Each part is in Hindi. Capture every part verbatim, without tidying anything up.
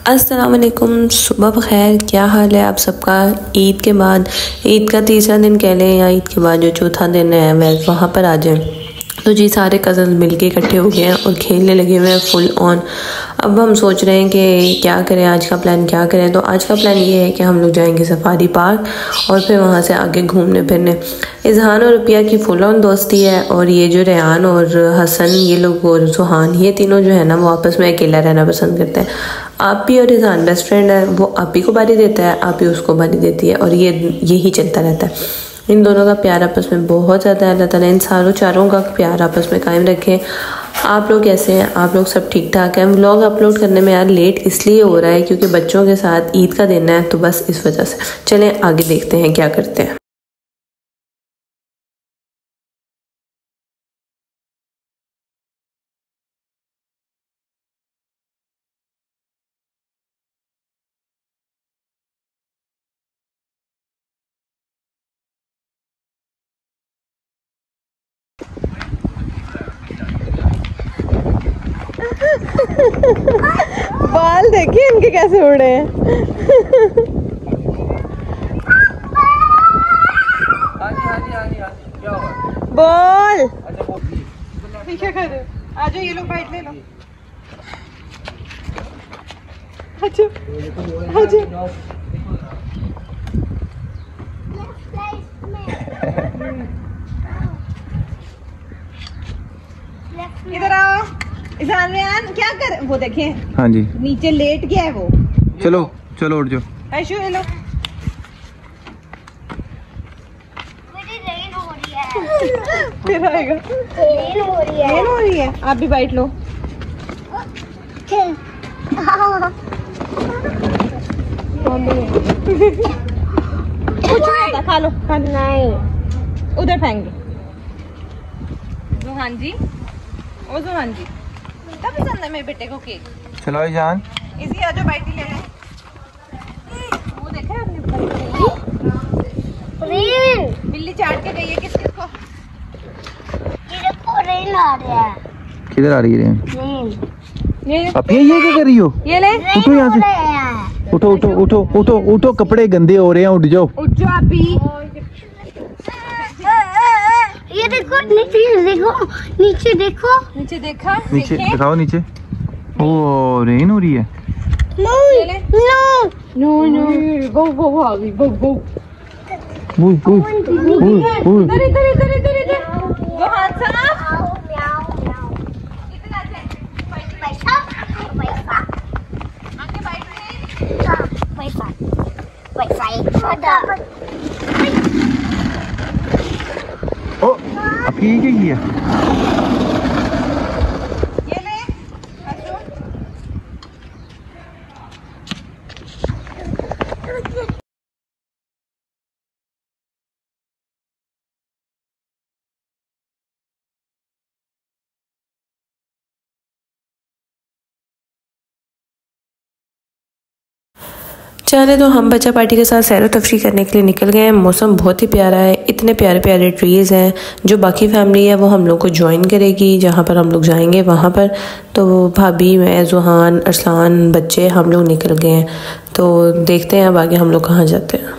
अस्सलाम वालेकुम, सुबह बखैर। क्या हाल है आप सबका। ईद के बाद, ईद का तीसरा दिन कह लें या ईद के बाद जो चौथा दिन है वह वहाँ पर आ जाएं तो जी सारे कज़न मिलके इकट्ठे हो गए हैं और खेलने लगे हुए हैं फुल ऑन। अब हम सोच रहे हैं कि क्या करें, आज का प्लान क्या करें। तो आज का प्लान ये है कि हम लोग जाएंगे सफारी पार्क और फिर वहाँ से आगे घूमने फिरने। इजहान और रुपिया की फुल ऑन दोस्ती है और ये जो रेहान और हसन ये लोग और सुहान ये तीनों जो है ना वो आपस में अकेला रहना पसंद करते हैं। आप भी और इजहान बेस्ट फ्रेंड है, वो आप ही को बारी देता है, आप ही उसको बारी देती है और ये यही चलता रहता है। इन दोनों का प्यार आपस में बहुत ज़्यादा है। अल्लाह ताला इन सारों चारों का प्यार आपस में कायम रखे। आप लोग कैसे हैं? आप लोग सब ठीक ठाक हैं? व्लॉग अपलोड करने में यार लेट इसलिए हो रहा है क्योंकि बच्चों के साथ ईद का दिन है, तो बस इस वजह से। चलें आगे देखते हैं क्या करते हैं। बाल देखिए इनके कैसे उड़े हैं। बोल क्या कर रहे हो? आ जाओ, ये लोग बाइट ले लो। अच्छा अच्छा इधर आओ। इज़हान रेहान क्या कर, वो देखें। हाँ जी, नीचे लेट गया है वो। चलो चलो उठ जाओ। ऐशु ये लो। रेन हो रही है। फिर आएगा। रेन हो रही है। रेन हो रही है, आप भी बाइट लो। कुछ नहीं होता, खा लो खा लो। नहीं उधर फेंक दो। जुहान जी, ओ जुहान जी, तब पसंद है मेरे बेटे को केक। चलो जान, इसी आ जाओ, बाइट ही ले लें। वो देखा है आपने रेन, बिल्ली चाट के गई है किस किस को। ये देखो रेन आ रहा है। किधर आ रही है? रेन ये अब ये ये क्या कर रही हो? ये ले। उठो यहाँ हो से, रहा है। उठो उठो उठो उठो उठो, कपड़े गंदे हो रहे हैं, उठ जाओ। उठ जाओ आप भी। ये देखो नीचे देखो, नीचे देखो। नीचे देखा, नीचे देखें। दिखाओ नीचे। ओ रेन हो रही है। ये ले। नो नो नो, वो वो वो आ गई, वो वो ओए ओए ओए इधर इधर इधर इधर इधर। जुहान साहब इधर आ जाए। पैसा पैसा आगे बाइट ले। पैसा पैसा एक छोटा। ओ अब ये क्या किया? ये ले। अच्छो। चले तो हम बच्चा पार्टी के साथ सैर व तफरी करने के लिए निकल गए हैं। मौसम बहुत ही प्यारा है, इतने प्यारे प्यारे ट्रीज़ हैं। जो बाकी फैमिली है वो हम लोग को ज्वाइन करेगी जहाँ पर हम लोग जाएंगे वहाँ पर। तो भाभी, मैं, जुहान, अरसलान, बच्चे हम लोग निकल गए हैं। तो देखते हैं अब आगे हम लोग कहाँ जाते हैं।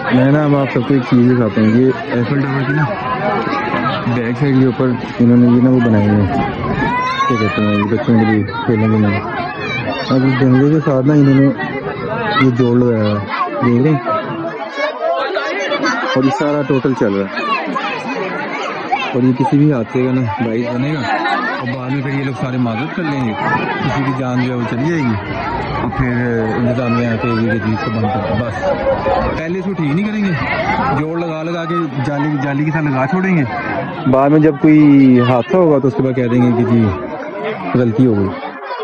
मैं ना, हम आप सबको एक चीज़ दिखाते हैं। ये एफिल टावर की ना बैक साइड के ऊपर इन्होंने ये ना वो बनाए हुए हैं, क्या कहते हैं, बच्चों के लिए खेलने के लिए। अब इस जंगले के साथ ना इन्होंने ये जोड़ लगाया है, देख रहे हैं, और ये सारा टोटल चल रहा है। और ये किसी भी हादसे का ना बाइस बनेगा, और बाद में फिर ये लोग सारे माजरत कर लेंगे, किसी की जान जो है वो चली जाएगी, और फिर इंतजामिया आके ये चीज़ को बंद कर, बस पहले इसको ठीक नहीं करेंगे, जोड़ लगा लगा के जाली जाली के साथ लगा छोड़ेंगे, बाद में जब कोई हादसा होगा तो उसके बाद कह देंगे कि जी गलती हो गई।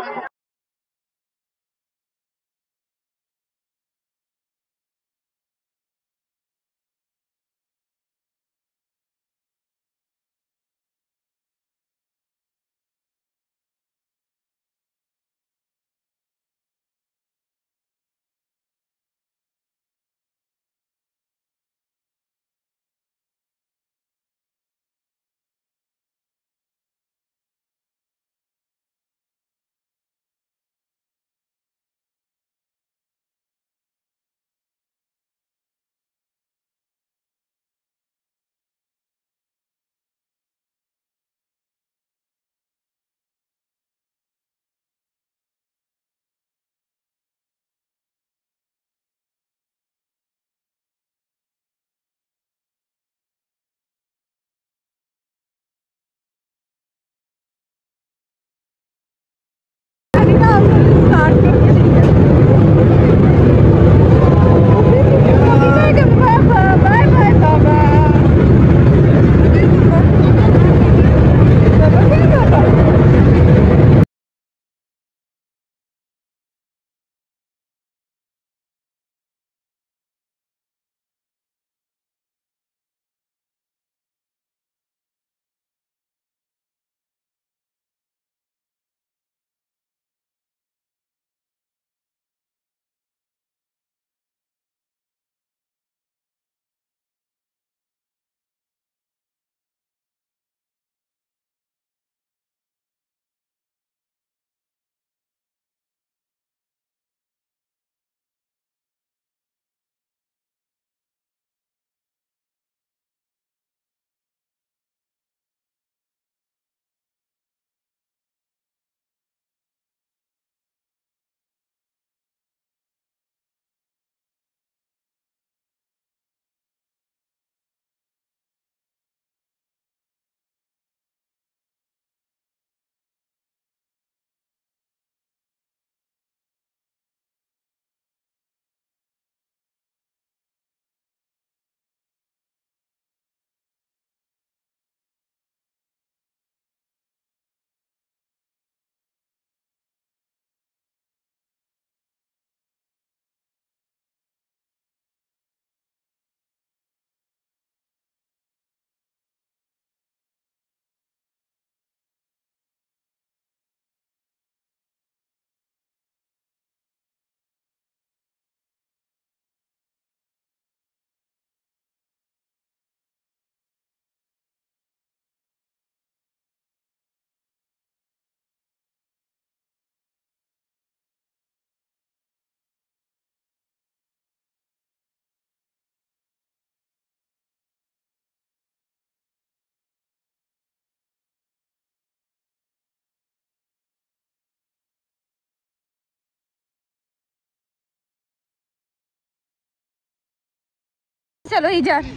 चलो इधर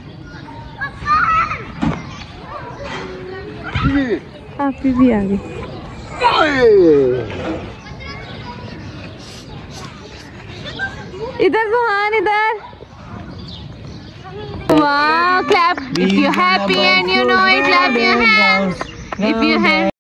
आप भी आ गए। इधर बुहान इधर। Wow, clap if you're happy and you know it, clap your hands if you have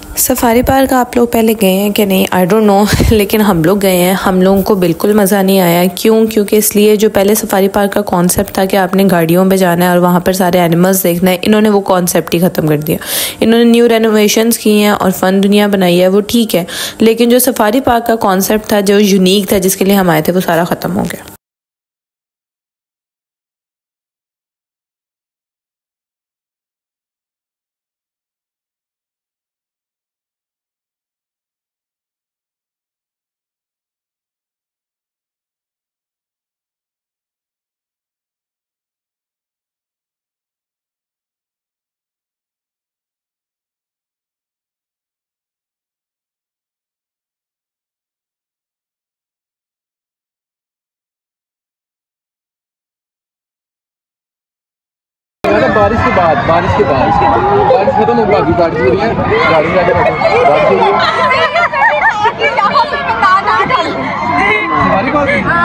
safari park आप लोग पहले गए हैं कि नहीं आई डोंट नो, लेकिन हम लोग गए हैं। हम लोगों को बिल्कुल मज़ा नहीं आया। क्यों? क्योंकि इसलिए जो पहले सफारी पार्क का कॉन्सेप्ट था कि आपने गाड़ियों पे जाना है और वहाँ पर सारे एनिमल्स देखना है, इन्होंने वो कॉन्सेप्ट ही ख़त्म कर दिया। इन्होंने न्यू रेनोवेशंस की हैं और फ़न दुनिया बनाई है, वो ठीक है, लेकिन जो सफारी पार्क का कॉन्सेप्ट था, जो यूनिक था, जिसके लिए हम आए थे, वो सारा ख़त्म हो गया। बारिश के बाद बारिश के बाद बारिश खत्म हो गई, बारिश हो रही है, गाड़ी में जाके बैठो, बारिश हो रही है। हमारी बात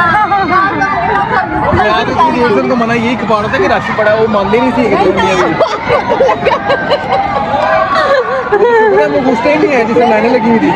आज इतनी देर से उनको मना यही खपाना था कि राशि पड़ा है, वो मानते नहीं थी वो घुसते ही नहीं है जिससे लाइनें लगी हुई थी।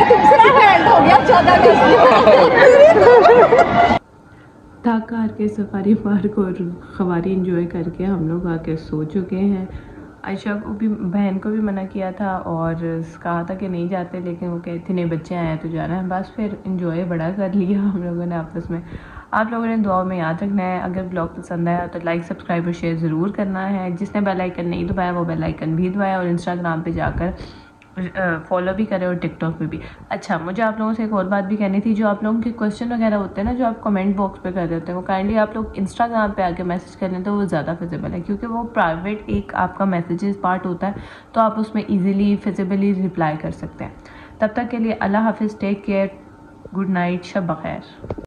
थक हार के सफारी पार्क और खवारी एंजॉय करके हम लोग आके सो चुके हैं। आयशा को भी, बहन को भी मना किया था और कहा था कि नहीं जाते, लेकिन वो कहती नहीं बच्चे आए तो जाना है। बस फिर एंजॉय बड़ा कर लिया हम लोगों ने आपस में। आप लोगों ने दुआ में याद रखना है। अगर ब्लॉग पसंद आया तो लाइक सब्सक्राइब और शेयर ज़रूर करना है। जिसने बेल आइकन नहीं दबाया वो बेल आइकन भी दबाया और इंस्टाग्राम पे जाकर फॉलो भी करें और टिकटॉक पे भी। अच्छा, मुझे आप लोगों से एक और बात भी कहनी थी। जो आप लोगों के क्वेश्चन वगैरह होते हैं ना, जो आप कमेंट बॉक्स पे कर रहे होते हैं, वो काइंडली आप लोग इंस्टाग्राम पे आके मैसेज कर लें तो वो ज़्यादा फिजिबल है, क्योंकि वो प्राइवेट एक आपका मैसेजेस पार्ट होता है, तो आप उसमें ईजिली फिजिबली रिप्लाई कर सकते हैं। तब तक के लिए अल्लाह हाफिज़, टेक केयर, गुड नाइट, शब बखैर।